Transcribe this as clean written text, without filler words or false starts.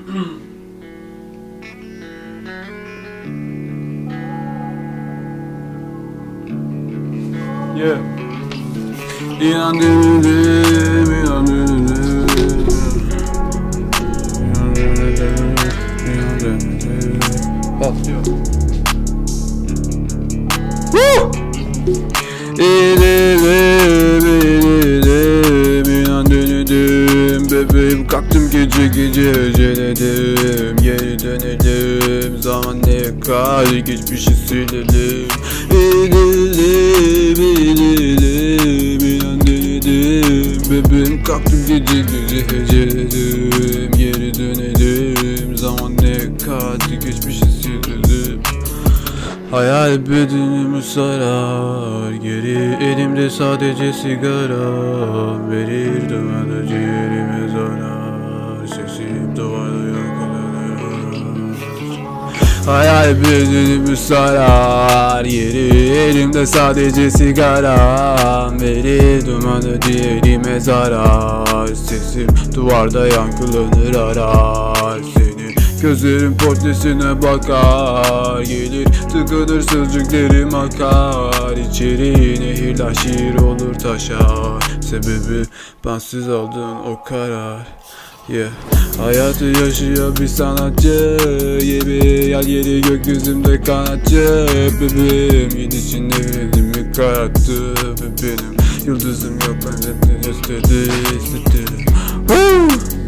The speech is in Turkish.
Yeah. İnandırdım, patlıyor. İnandırdım, bebeğim kalktım gece gece öceledim. Geri dönelim, zaman ne kadar geçmişi silelim. Bebeğim kalktım gece gece heceledim. Geri dönelim, zaman ne kadar geçmişi silelim. Hayal bedenimi sarar, geri elimde sadece sigara. Verir dumanı ciğerime zarar, sesim duvarda yankılanır. Hayal bedenimi sarar, geri elimde sadece sigara. Verir dumanı ciğerime zarar, sesim duvarda yankılanır arar. Senin gözlerin portresine bakar, gelir tıkanır sözcüklerim akar. İçeri nehirler şiir olur taşar. Sebebi bensiz aldığın o karar. Yeah. Hayatı yaşıyor bir sanatçı gibi, yer yeri gökyüzümde kanatçı. Bebeğim gidişin evimi kararttı. Ve benim yıldızım yok, ben de istedi.